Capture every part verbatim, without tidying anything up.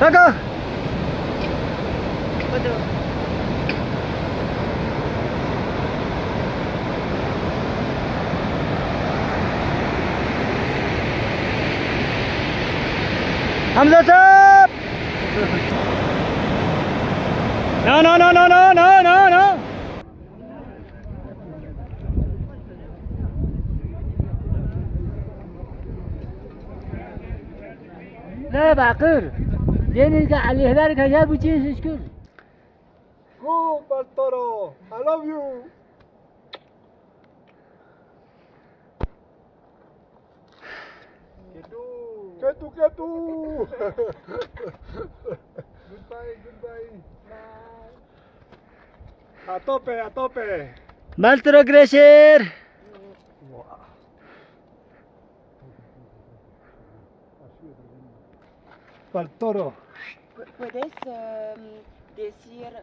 Taca. Hamza sahab. No, no, no, no, no, no, no, no. لا بعقر لين على هذاك جاب وجهه شكون Go Bartolo, I love you. Ketu, ketu. Goodbye, goodbye. A tope, a tope. Maltro Gresher. Bartolo. ¿Puedes um, decir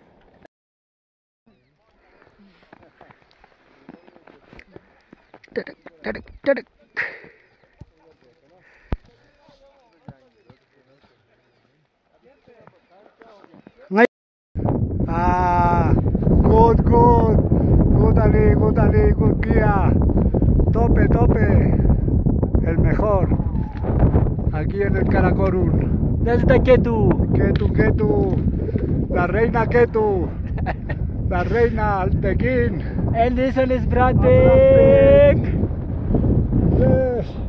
Ah, good, good. Good Ali, good Ali, good guía. Tope, tope. El mejor. Aquí en el Karakorum. Desde Ketu. Ketu, Ketu. La reina Ketu. La reina Altekin. Ellison is Bradbeck. Yes.